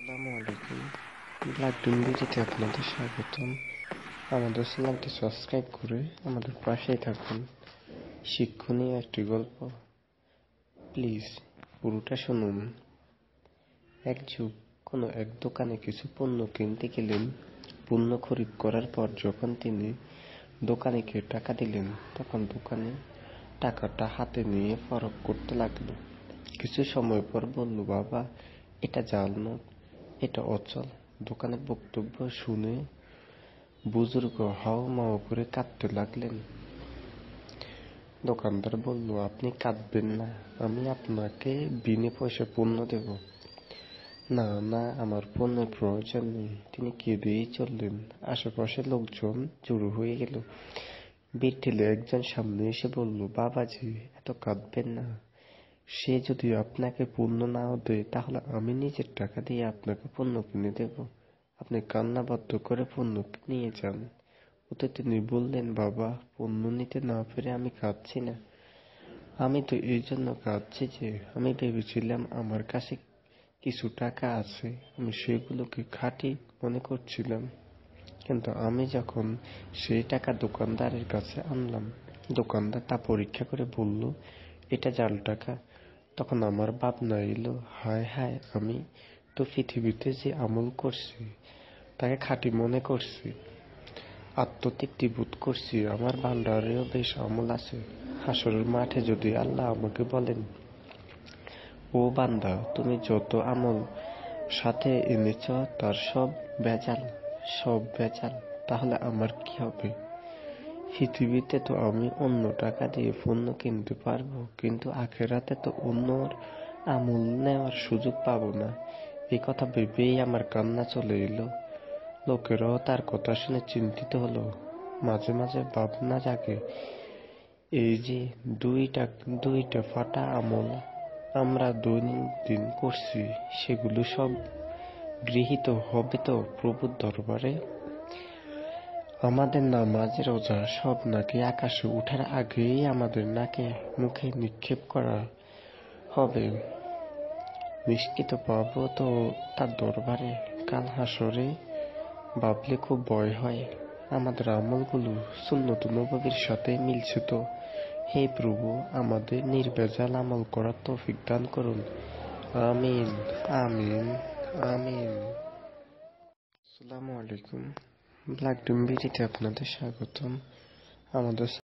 আসসালামু আলাইকুম। ব্ল্যাক ডুম বিডিতে আপনাদের স্বাগতম। আমাদের চ্যানেলটি সাবস্ক্রাইব করে আমাদের পাশেই থাকুন। শিক্ষণীয় একটি গল্প, প্লিজ পুরোটা শুনুন। এক যুগ কোনো এক দোকানে কিছু পণ্য কিনতে গেলেন। পণ্য খরিদ করার পর যখন তিনি দোকানিকে টাকা দিলেন, তখন দোকানি টাকাটা হাতে নিয়ে ফরক করতে লাগলো। কিছু সময় পর বলল, বাবা, এটা জাল নোট, এটা অচল। দোকানের বক্তব্য শুনে বুজুর্গ হাও মাও করে কাঁদতে লাগলেন। দোকানদার বলল, আপনি কাঁদবেন না, আমি আপনাকে বিনে পয়সা পণ্য দেব। না না, আমার পণ্যের প্রয়োজন নেই। তিনি কেঁদেই চললেন। আশেপাশে লোকজন জড়ো হয়ে গেল। ভিড় ঠেলে একজন সামনে এসে বলল, বাবাজি, এত কাঁদবেন না। সে যদি আপনাকে পণ্য নাও দেয়, তাহলে আমি নিজের টাকা দিয়ে আপনাকে পণ্য কিনে দেব। আপনি কান্না বন্ধ করে পণ্য নিয়ে যান। ওতে তিনি বললেন, বাবা, পণ্য নিতে না পেরে আমি কাঁদছি না। আমি তো এই জন্য কাঁদছি যে আমি ভেবেছিলাম আমার কাছে কিছু টাকা আছে, আমি সেগুলোকে খাঁটি মনে করছিলাম। কিন্তু আমি যখন সেই টাকা দোকানদারের কাছে আনলাম, দোকানদার তা পরীক্ষা করে বলল, এটা জাল টাকা। তখন আমার ভাবনা এলো, হায় হায়, আমি তো পৃথিবীতে যে আমল করছি তাকে খাঁটি মনে করছি, আত্মতৃপ্তি বোধ করছি, আমার ভান্ডারেও বেশ আমল আছে। হাসরের মাঠে যদি আল্লাহ আমাকে বলেন, ও বান্দা, তুমি যত আমল সাথে এনেছ তার সব ভেজাল, তাহলে আমার কি হবে? পৃথিবীতে তো আমি অন্য টাকা দিয়ে পণ্য কিনতে পারবো, কিন্তু আখেরাতে তো অন্যর আমল নেওয়ার সুযোগ পাবো না। এই কথা ভেবেই আমার কান্না চলে এলো। লোকেরাও তার কথা শুনে চিন্তিত হলো। মাঝে মাঝে ভাবনা জাগে, এই যে দুইটা ফাটা আমল আমরা দৈনন্দিন করছি, সেগুলো সব গৃহীত হবে তো প্রভুর দরবারে? আমাদের নামাজ রোজা সব নাকি আকাশে উঠার আগেই আমাদের নাকে মুখে নিক্ষেপ করা হবে, নিষ্কৃত পাবো তো তার দরবারে কাল হাসরে। ভাবলে খুব ভয় হয়। আমাদের আমলগুলো সুন্নত নববীর সাথে মিলছে তো? হে প্রভু, আমাদের নির্ভেজাল আমল করার তৌফিক দান করুন। আমিন, আমিন, আমিন। আসসালামু আলাইকুম। ব্ল্যাক ডুম বিডিতে আপনাদের স্বাগতম। আমাদের